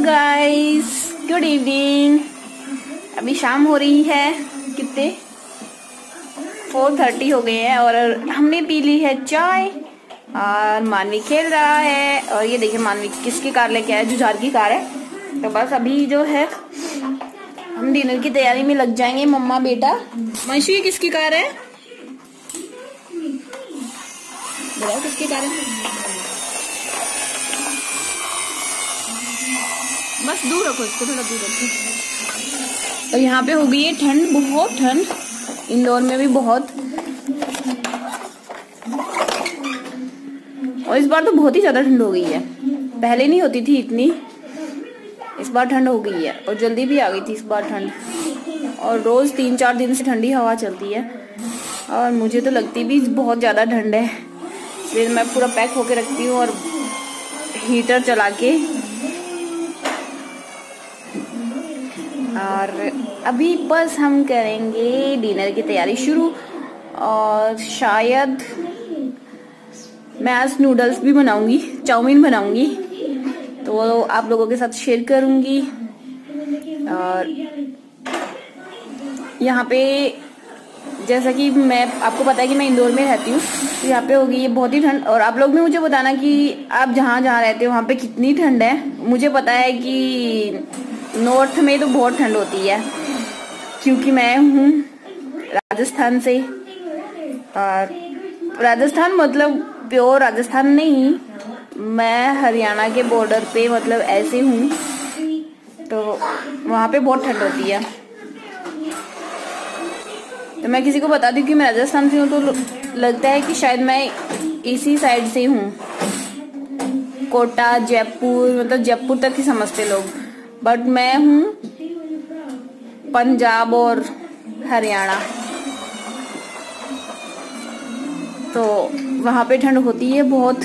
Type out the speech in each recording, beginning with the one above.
Guys, good evening. अभी शाम हो रही है, कितने 4:30 हो गए हैं और हमने पी ली है चाय और मानवी खेल रहा है। और ये देखिए मानवी किसकी कार लेके आया, जुझार की कार है। तो बस अभी जो है हम डिनर की तैयारी में लग जाएंगे, मम्मा बेटा। मंशु ये किसकी कार है, बताओ किसकी कार है। बस दूर रखो इसको, थोड़ा दूर रखो। और यहाँ पे हो गई है ठंड, बहुत ठंड, इंदौर में भी बहुत। और इस बार तो बहुत ही ज्यादा ठंड हो गई है, पहले नहीं होती थी इतनी, इस बार ठंड हो गई है और जल्दी भी आ गई थी इस बार ठंड। और रोज 3-4 दिन से ठंडी हवा चलती है और मुझे तो लगती भी बहुत ज्यादा ठंड है, इसलिए मैं पूरा पैक होके रखती हूँ और हीटर चला के। और अभी बस हम करेंगे डिनर की तैयारी शुरू। और शायद मैं आज नूडल्स भी बनाऊंगी, चाउमीन बनाऊंगी, तो वो आप लोगों के साथ शेयर करूंगी। और यहाँ पे जैसा कि मैं आपको पता है कि मैं इंदौर में रहती हूँ, तो यहाँ पे होगी ये बहुत ही ठंड। और आप लोग भी मुझे बताना कि आप जहाँ जहाँ रहते हो वहाँ पे कितनी ठंड है। मुझे पता है कि नॉर्थ में तो बहुत ठंड होती है, क्योंकि मैं हूँ राजस्थान से। और राजस्थान मतलब प्योर राजस्थान नहीं, मैं हरियाणा के बॉर्डर पे मतलब ऐसे हूँ, तो वहाँ पे बहुत ठंड होती है। तो मैं किसी को बता दूँ कि मैं राजस्थान से हूँ तो लगता है कि शायद मैं इसी साइड से हूँ, कोटा जयपुर, मतलब जयपुर तक ही समझते लोग, बट मैं हूँ पंजाब और हरियाणा। तो वहाँ पे ठंड होती है बहुत।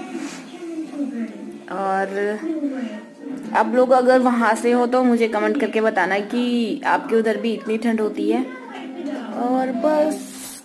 और आप लोग अगर वहाँ से हो तो मुझे कमेंट करके बताना कि आपके उधर भी इतनी ठंड होती है। और बस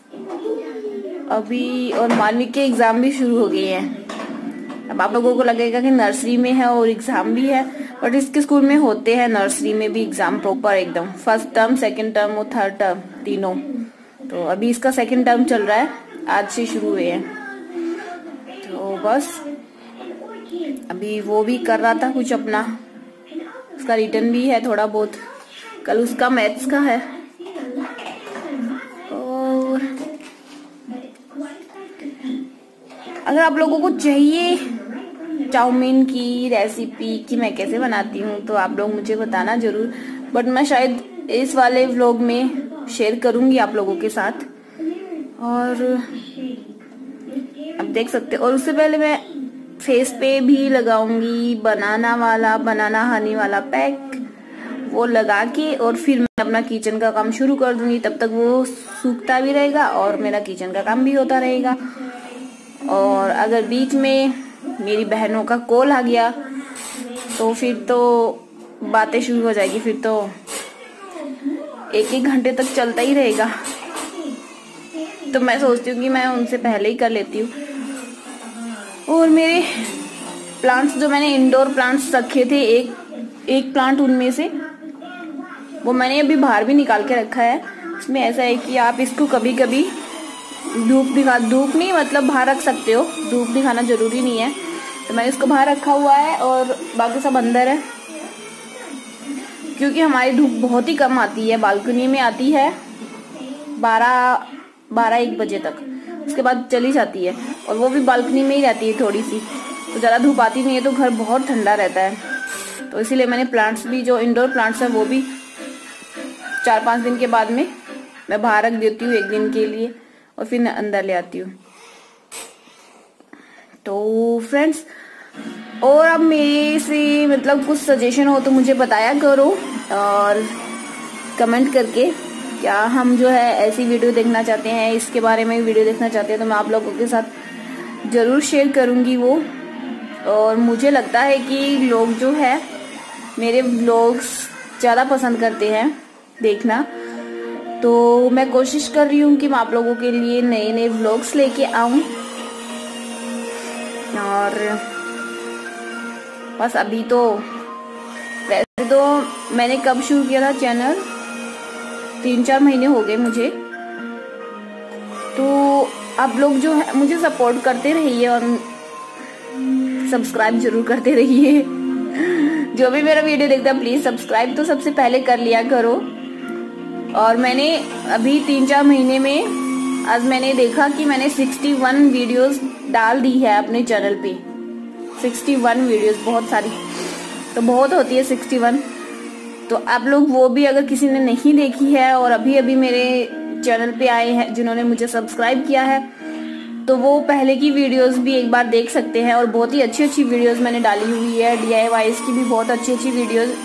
अभी और मानवी के एग्जाम भी शुरू हो गए हैं। अब आप लोगों को लगेगा कि नर्सरी में है और एग्जाम भी है, बट इसके स्कूल में होते हैं नर्सरी में भी एग्जाम प्रॉपर एकदम, फर्स्ट टर्म, सेकंड टर्म और थर्ड टर्म तीनों। तो अभी इसका सेकंड टर्म चल रहा है, आज से शुरू हुए हैं। तो बस अभी वो भी कर रहा था कुछ अपना, उसका रिटर्न भी है थोड़ा बहुत, कल उसका मैथ्स का है। और अगर आप लोगों को चाहिए चाउमीन की रेसिपी कि मैं कैसे बनाती हूँ तो आप लोग मुझे बताना जरूर, बट मैं शायद इस वाले व्लॉग में शेयर करूंगी आप लोगों के साथ। और अब देख सकते, और उससे पहले मैं फेस पे भी लगाऊंगी बनाना हनी वाला पैक, वो लगा के और फिर मैं अपना किचन का काम शुरू कर दूंगी। तब तक वो सूखता भी रहेगा और मेरा किचन का काम भी होता रहेगा। और अगर बीच में मेरी बहनों का कॉल आ गया तो फिर तो बातें शुरू हो जाएगी, फिर तो 1-1 घंटे तक चलता ही रहेगा। तो मैं सोचती हूँ कि मैं उनसे पहले ही कर लेती हूँ। और मेरे प्लांट्स जो मैंने इंडोर प्लांट्स रखे थे, एक प्लांट उनमें से वो मैंने अभी बाहर भी निकाल के रखा है। उसमें ऐसा है कि आप इसको कभी कभी धूप नहीं मतलब बाहर रख सकते हो, धूप दिखाना जरूरी नहीं है। तो मैंने इसको बाहर रखा हुआ है और बाकी सब अंदर है, क्योंकि हमारी धूप बहुत ही कम आती है, बालकनी में आती है 12-1 बजे तक, उसके बाद चली जाती है। और वो भी बालकनी में ही रहती है थोड़ी सी, तो ज़्यादा धूप आती नहीं है, तो घर बहुत ठंडा रहता है। तो इसीलिए मैंने प्लांट्स भी, जो इंडोर प्लांट्स हैं, वो भी 4-5 दिन के बाद में मैं बाहर रख देती हूँ 1 दिन के लिए, और फिर अंदर ले आती हूँ। तो फ्रेंड्स, और अब मेरे से मतलब कुछ सजेशन हो तो मुझे बताया करो और कमेंट करके, क्या हम जो है ऐसी वीडियो देखना चाहते हैं, इसके बारे में वीडियो देखना चाहते हैं, तो मैं आप लोगों के साथ जरूर शेयर करूंगी वो। और मुझे लगता है कि लोग जो है मेरे व्लॉग्स ज़्यादा पसंद करते हैं देखना, तो मैं कोशिश कर रही हूँ कि मैं आप लोगों के लिए नए नए व्लॉग्स लेके आऊँ। और बस अभी तो तो मैंने कब शुरू किया था चैनल, 3-4 महीने हो गए मुझे। तो आप लोग जो है मुझे सपोर्ट करते रहिए और सब्सक्राइब जरूर करते रहिए। जो भी मेरा वीडियो देखता है प्लीज सब्सक्राइब तो सबसे पहले कर लिया करो। और मैंने अभी 3-4 महीने में आज मैंने देखा कि मैंने 61 वीडियोस डाल दी है अपने चैनल पे। 61 वीडियोस बहुत सारी तो बहुत होती है 61। तो आप लोग वो भी अगर किसी ने नहीं देखी है और अभी अभी मेरे चैनल पे आए हैं जिन्होंने मुझे सब्सक्राइब किया है तो वो पहले की वीडियोस भी एक बार देख सकते हैं। और बहुत ही अच्छी अच्छी वीडियोस मैंने डाली हुई है, DIYs की भी बहुत अच्छी अच्छी वीडियोस।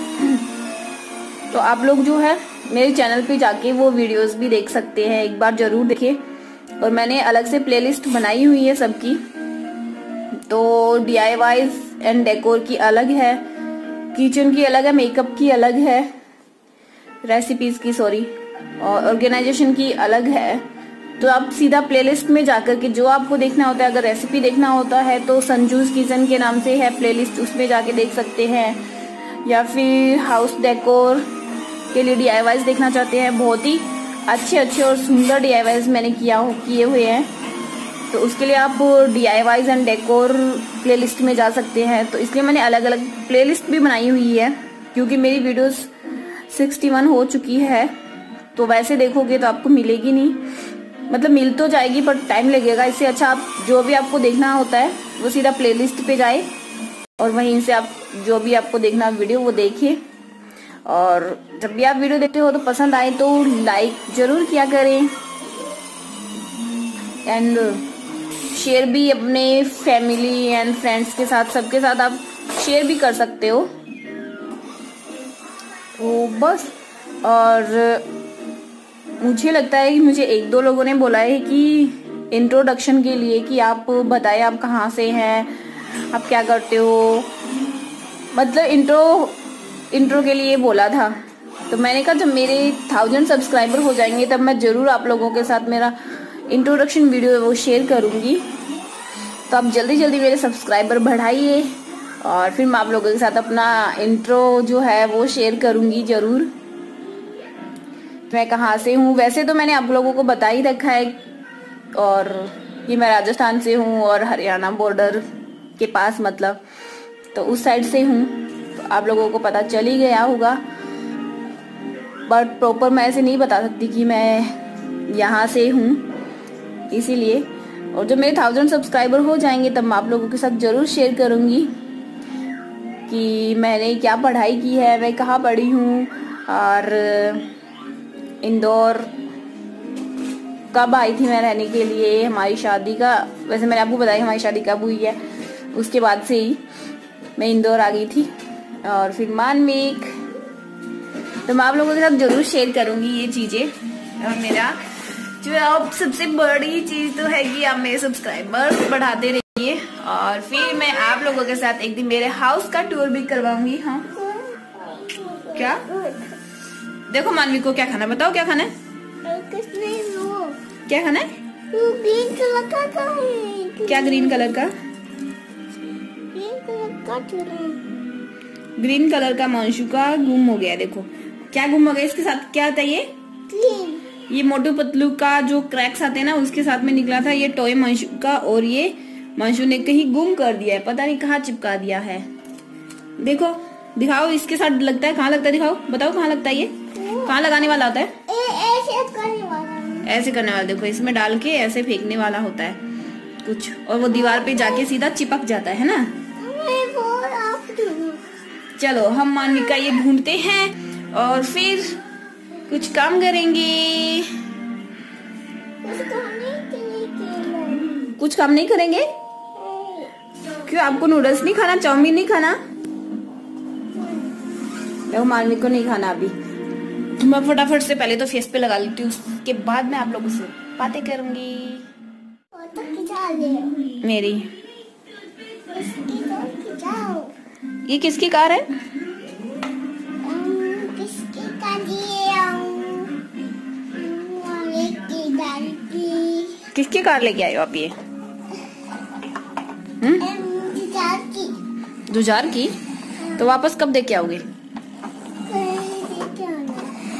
तो आप लोग जो है मेरे चैनल पे जाके वो वीडियोस भी देख सकते हैं, एक बार जरूर देखें। और मैंने अलग से प्लेलिस्ट बनाई हुई है सबकी। तो DIYs एंड डेकोर की अलग है, किचन की अलग है, मेकअप की अलग है, रेसिपीज की सॉरी, और ऑर्गेनाइजेशन की अलग है। तो आप सीधा प्लेलिस्ट में जाकर के जो आपको देखना होता है, अगर रेसिपी देखना होता है तो संजूस किचन के नाम से है प्लेलिस्ट, उसमें जाके देख सकते हैं। या फिर हाउस डेकोर के लिए DIYs देखना चाहते हैं, बहुत ही अच्छे अच्छे और सुंदर DIYs मैंने किए हुए हैं। तो उसके लिए आप DIYs एंड डेकोर प्लेलिस्ट में जा सकते हैं। तो इसलिए मैंने अलग अलग प्लेलिस्ट भी बनाई हुई है, क्योंकि मेरी वीडियोस 61 हो चुकी है। तो वैसे देखोगे तो आपको मिलेगी नहीं, मतलब मिल तो जाएगी पर टाइम लगेगा। इससे अच्छा आप जो भी आपको देखना होता है वो सीधा प्लेलिस्ट पे जाए और वहीं से आप जो भी आपको देखना वीडियो वो देखिए। और जब भी आप वीडियो देखते हो तो पसंद आए तो लाइक जरूर किया करें एंड शेयर भी अपने फैमिली एंड फ्रेंड्स के साथ, सबके साथ आप शेयर भी कर सकते हो। तो बस, और मुझे लगता है कि मुझे 1-2 लोगों ने बोला है कि इंट्रोडक्शन के लिए कि आप बताएं आप कहाँ से हैं, आप क्या करते हो, मतलब इंट्रो के लिए बोला था। तो मैंने कहा जब मेरे 1000 सब्सक्राइबर हो जाएंगे तब मैं जरूर आप लोगों के साथ मेरा इंट्रोडक्शन वीडियो वो शेयर करूंगी। तो आप जल्दी जल्दी मेरे सब्सक्राइबर बढ़ाइए और फिर मैं आप लोगों के साथ अपना इंट्रो जो है वो शेयर करूंगी जरूर। मैं कहाँ से हूँ वैसे तो मैंने आप लोगों को बता ही रखा है, और ये मैं राजस्थान से हूँ और हरियाणा बॉर्डर के पास, मतलब तो उस साइड से हूँ। तो आप लोगों को पता चल ही गया होगा, बट प्रॉपर मैं ऐसे नहीं बता सकती कि मैं यहाँ से हूँ, इसीलिए। और जब मेरे 1000 सब्सक्राइबर हो जाएंगे तब मैं आप लोगों के साथ जरूर शेयर करूँगी कि मैंने क्या पढ़ाई की है, मैं कहाँ पढ़ी हूँ, और इंदौर कब आई थी मैं रहने के लिए, हमारी शादी का, वैसे मैंने आपको बताया हमारी शादी कब हुई है, उसके बाद से ही मैं इंदौर आ गई थी। और फिर मानविक, तो मैं आप लोगों के साथ जरूर शेयर करूंगी ये चीजें। और मेरा जो अब सबसे बड़ी चीज तो है कि आप मेरे सब्सक्राइबर बढ़ाते रहिए। और फिर मैं आप लोगों के साथ एक दिन मेरे हाउस का टूर भी करवाऊंगी। हाँ क्या देखो मानवी को क्या खाना, बताओ क्या खाना है, क्या खाना है, ग्रीन कलर का क्या ग्रीन कलर का, ग्रीन कलर का मांशु का गुम हो गया। देखो क्या गुम हो गया, इसके साथ क्या आता है ये मोटू पतलू का जो क्रैक्स आते हैं ना उसके साथ में निकला था ये टॉय मांशु का, और ये मांशु ने कहीं गुम कर दिया है, पता नहीं कहाँ चिपका दिया है। देखो दिखाओ इसके साथ लगता है, कहाँ लगता है दिखाओ, बताओ कहाँ लगता है, ये कहाँ लगाने वाला होता है, ऐसे करने वाला। देखो इसमें डाल के ऐसे फेंकने वाला होता है कुछ, और वो दीवार पे जाके सीधा चिपक जाता है ना। चलो हम मानवी का ये ढूंढते हैं और फिर कुछ काम करेंगे। कुछ काम नहीं करेंगे? क्यों, आपको नूडल्स नहीं खाना, चाउमीन नहीं खाना? देखो मानवी को नहीं खाना अभी, तो मैं फटाफट से पहले तो फेस पे लगा लेती हूँ, उसके बाद मैं आप लोगों से बातें करूंगी। मेरी ये किसकी कार है? किसकी कार लेके आए हो आप ये? जुजार की। तो वापस कब दे के आओगे?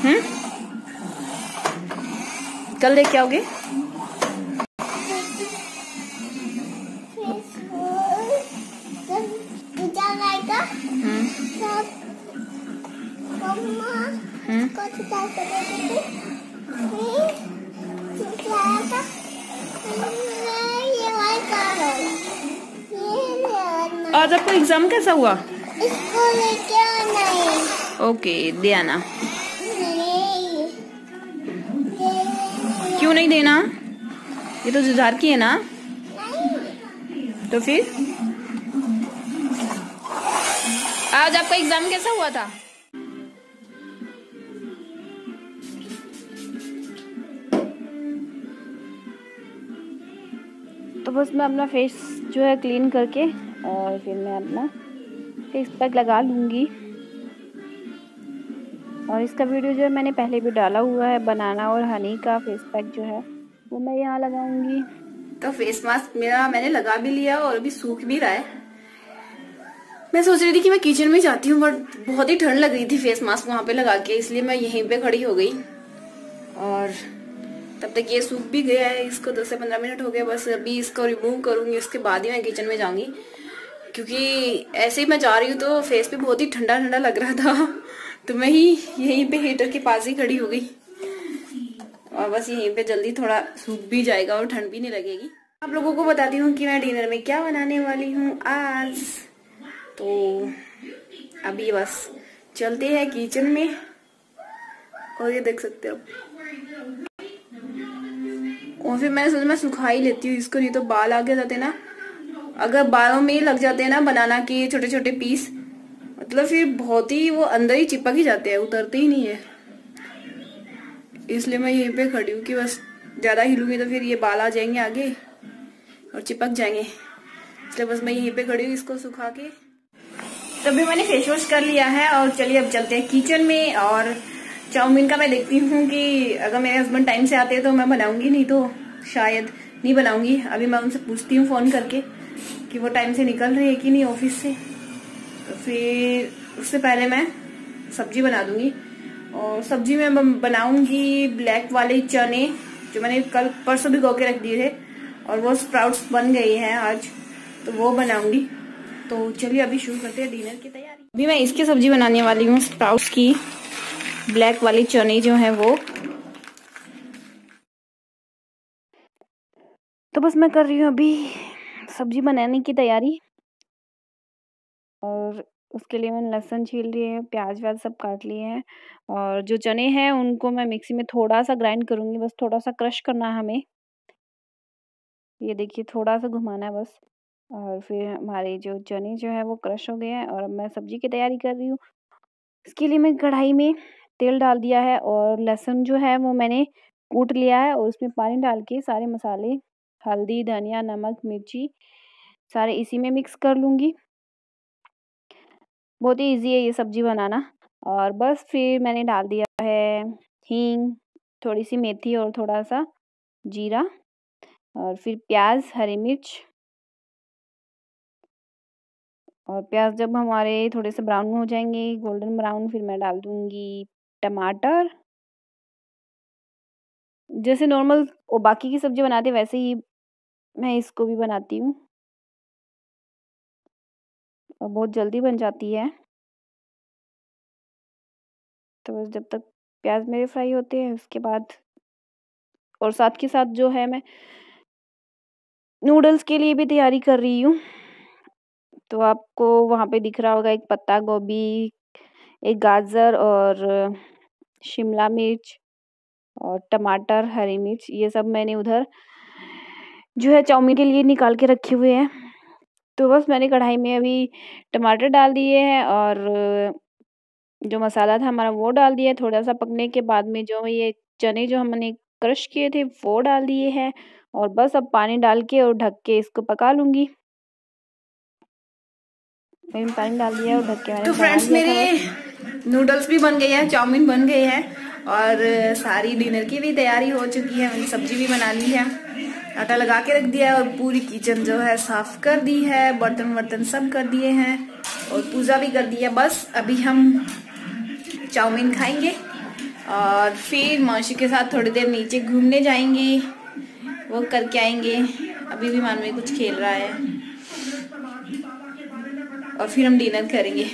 कल लेके आओगे? आज आपका एग्जाम कैसा हुआ? इसको लेके आना है। ओके, दे आना। क्यों नहीं देना? ये तो जुझार की है ना? तो फिर आज आपका एग्जाम कैसा हुआ था? तो बस मैं अपना फेस जो है क्लीन करके और फिर मैं अपना फेस पैक लगा लूँगी। और इसका वीडियो जो है मैंने पहले भी डाला हुआ है, बनाना और हनी का फेस पैक जो है वो मैं यहाँ लगाऊंगी। तो फेस मास्क मेरा मैंने लगा भी लिया और अभी सूख भी रहा है। मैं सोच रही थी कि मैं किचन में जाती हूँ, बट बहुत ही ठंड लग रही थी फेस मास्क वहां पे लगा के, इसलिए मैं यहीं पे खड़ी हो गई। और तब तक ये सूख भी गया है, इसको 10 से 15 मिनट हो गए। बस अभी इसको रिमूव करूंगी, उसके बाद ही मैं किचन में जाऊंगी, क्योंकि ऐसे ही मैं जा रही हूँ तो फेस पे बहुत ही ठंडा ठंडा लग रहा था। तो मैं ही यहीं पे हीटर के पास ही खड़ी हो गई और बस यहीं पे जल्दी थोड़ा सूख भी जाएगा और ठंड भी नहीं लगेगी। आप लोगों को बताती हूँ कि मैं डिनर में क्या बनाने वाली हूँ आज। तो अभी बस चलते हैं किचन में। और ये देख सकते हो, और फिर मैंने सोचा मैं सुखा ही लेती हूँ इसको, नहीं तो बाल आगे जाते ना, अगर बालों में लग जाते हैं ना बनाना के छोटे छोटे पीस, मतलब फिर बहुत ही वो अंदर ही चिपक ही जाते हैं, उतरते ही नहीं है। इसलिए मैं यहीं पे खड़ी हूँ कि बस ज्यादा हिलूंगी तो फिर ये बाल आ जाएंगे आगे और चिपक जाएंगे, इसलिए बस मैं यहीं पे खड़ी हूँ इसको सुखा के। तभी मैंने फेस वॉश कर लिया है और चलिए अब चलते हैं किचन में। और चाउमीन का मैं देखती हूँ कि अगर मेरे हस्बैंड टाइम से आते हैं तो मैं बनाऊंगी, नहीं तो शायद नहीं बनाऊंगी। अभी मैं उनसे पूछती हूँ फोन करके कि वो टाइम से निकल रहे हैं कि नहीं ऑफिस से, तो फिर उससे पहले मैं सब्जी बना दूंगी। और सब्जी में बनाऊंगी ब्लैक वाले चने जो मैंने कल परसों भिगो के रख दिए थे, और वो स्प्राउट्स बन गए हैं आज, तो वो बनाऊंगी। तो चलिए अभी शुरू करते हैं डिनर की तैयारी। अभी मैं इसकी सब्जी बनाने वाली हूँ, स्प्राउट्स की, ब्लैक वाली चने जो है वो। तो बस मैं कर रही हूँ अभी सब्जी बनाने की तैयारी। और उसके लिए मैंने लहसुन छील लिए हैं, प्याज व्याज सब काट लिए हैं, और जो चने हैं उनको मैं मिक्सी में थोड़ा सा ग्राइंड करूंगी, बस थोड़ा सा क्रश करना है हमें। ये देखिए थोड़ा सा घुमाना है बस, और फिर हमारे जो चने जो है वो क्रश हो गए हैं। और अब मैं सब्जी की तैयारी कर रही हूँ। इसके लिए मैं कढ़ाई में तेल डाल दिया है और लहसुन जो है वो मैंने कूट लिया है, और उसमें पानी डाल के सारे मसाले, हल्दी, धनिया, नमक, मिर्ची सारे इसी में मिक्स कर लूँगी। बहुत ही इजी है ये सब्जी बनाना। और बस फिर मैंने डाल दिया है हींग, थोड़ी सी मेथी और थोड़ा सा जीरा, और फिर प्याज, हरी मिर्च। और प्याज जब हमारे थोड़े से ब्राउन हो जाएंगे, गोल्डन ब्राउन, फिर मैं डाल दूंगी टमाटर। जैसे नॉर्मल वो बाकी की सब्जी बनाते वैसे ही मैं इसको भी बनाती हूँ, और बहुत जल्दी बन जाती है। तो बस जब तक प्याज मेरे फ्राई होते हैं उसके बाद, और साथ के साथ जो है मैं नूडल्स के लिए भी तैयारी कर रही हूँ। तो आपको वहाँ पे दिख रहा होगा एक पत्ता गोभी, एक गाजर और शिमला मिर्च और टमाटर, हरी मिर्च, ये सब मैंने उधर जो है चाउमीन के लिए निकाल के रखे हुए हैं। तो बस मैंने कढ़ाई में अभी टमाटर डाल दिए हैं और जो मसाला था हमारा वो डाल दिया। थोड़ा सा पकने के बाद में जो ये चने जो हमने क्रश किए थे वो डाल दिए हैं, और बस अब पानी डाल के और ढक के इसको पका लूंगी। मैंने पानी डाल दिया और ढक के मैंने। तो फ्रेंड्स मेरे नूडल्स भी बन गए हैं, चाउमीन बन गए हैं, और सारी डिनर की भी तैयारी हो चुकी है। मैंने सब्जी भी बना ली है, आटा लगा के रख दिया है, और पूरी किचन जो है साफ कर दी है, बर्तन वर्तन सब कर दिए हैं, और पूजा भी कर दी है। बस अभी हम चाउमीन खाएंगे और फिर मौसी के साथ थोड़ी देर नीचे घूमने जाएंगे, वो करके आएंगे। अभी भी मानवी कुछ खेल रहा है और फिर हम डिनर करेंगे।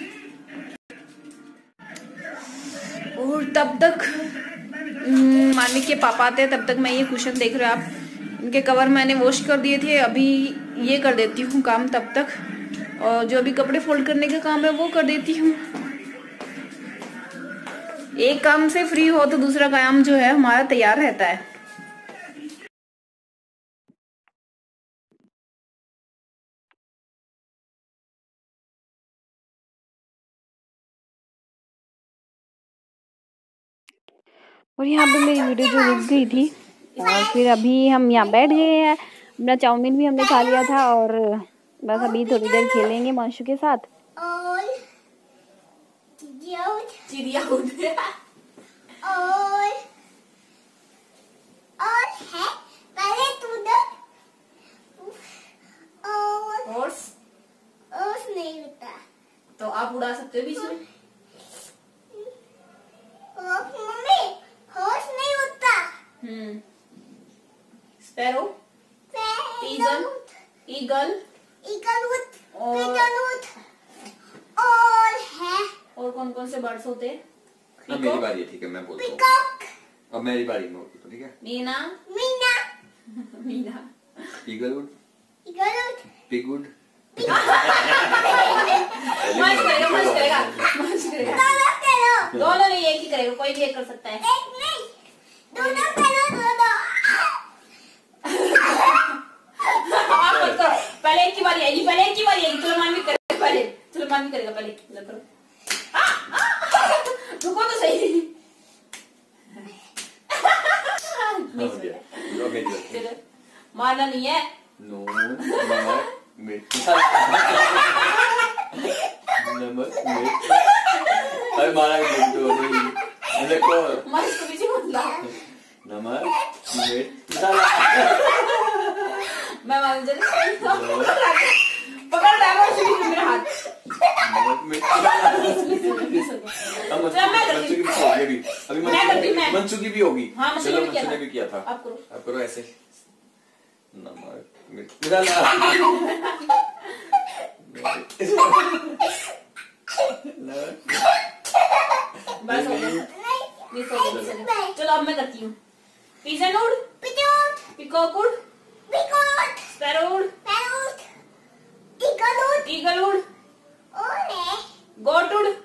और तब तक मानवी के पापा आते हैं, तब तक मैं ये कुशन देख रहे हो आप, इनके कवर मैंने वॉश कर दिए थे, अभी ये कर देती हूँ काम तब तक, और जो अभी कपड़े फोल्ड करने का काम है वो कर देती हूँ। एक काम से फ्री हो तो दूसरा काम जो है हमारा तैयार रहता है। और यहाँ पे मेरी वीडियो जो रुक गई थी, और फिर अभी हम यहाँ बैठ गए हैं, अपना चाउमीन भी हमने खा लिया था और बस अभी थोड़ी देर खेलेंगे माशू के साथ। और चिड़िया उड़ और है पहले तूने और नहीं होता तो आप उड़ा सकते हो बीच में। मम्मी हॉर्स नहीं होता। स्पैरो, पिजन, ईगल, और है और कौन कौन से बर्ड्स होते हैं? अब मेरी बारी है, ठीक है, मैं बोलता हूँ। पिकॉक, अब मेरी बारी में होती तो ठीक है। मीना, मीना, ईगलवुड, पिगवुड। मस्त करेगा। दोनों नहीं, एक ही करेगा, कोई भी एक कर सकता है। आप मत करो, पहले एक की बारी आएगी, सुलेमान भी करेगा पहले, करो। रुको तो सही। चलो, मारना नहीं है। अरे मारा देखो इसको पीछे मत ला। नमक, मिर्च, मसाला। मैं मान पकड़ डालो मेरा हाथ। नमक, मिर्च, मसाला। मंचू की भी होगी। हाँ, चलो मंचू ने भी किया था। आप करो ऐसे। नमक, मिर्च, मसाला। बस हो गया। चलो अब मैं करती हूँ। पिजन उड़, पिकॉक उड़, स्पैरो उड़, ईगल उड़, गोट उड़।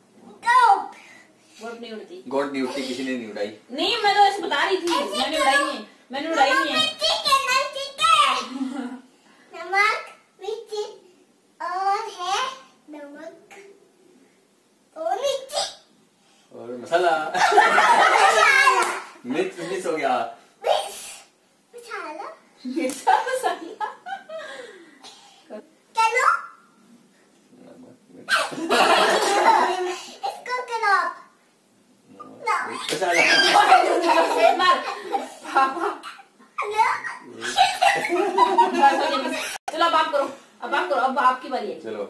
गोट नहीं उड़ती। गोट नहीं उड़ती, किसी ने नहीं उड़ाई। नहीं, मैं तो ऐसे बता रही थी, मैंने उड़ाई नहीं है। नमक, मिर्च और है नमक और मिर्च और मसाला। मिक्स हो गया। मसाला इसको करो। चलो अब आप करो, अब आपकी बारी है। चलो।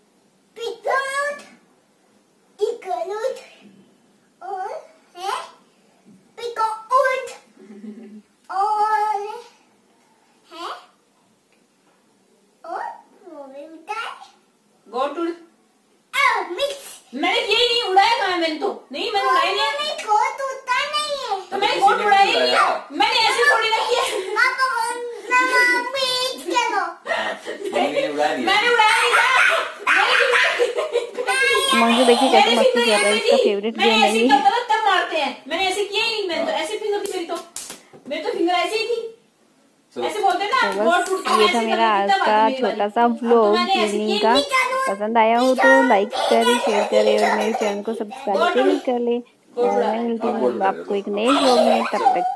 और है पिकॉक और है और वो भी उठाए। गोट उड़। मिक्स मैंने यही नहीं उड़ाया था, मैंने उड़ाया नहीं है। गोट उड़ता नहीं है तो मैंने गोट उड़ाया ही नहीं है, मैंने ऐसे थोड़ी ना किया। मैंने उड़ाया नहीं था। मंजू देखिए कैसे मस्ती कर रहा है, इसका फेवरेट गेम है ये। तब मारते हैं, मैंने ऐसे किया ही नहीं। मैंने तो ऐसे फिंगर थी मेरी तो फिंगर ऐसे ही थी, ऐसे बोलते ना। तो बस ये था मेरा आज का छोटा सा व्लॉग इवनिंग का। पसंद आया हो तो लाइक करे, शेयर करे और मेरे चैनल को सब्सक्राइब जरूर कर ले। और मैं मिलती हूँ आपको एक नए व्लॉग में, तब तक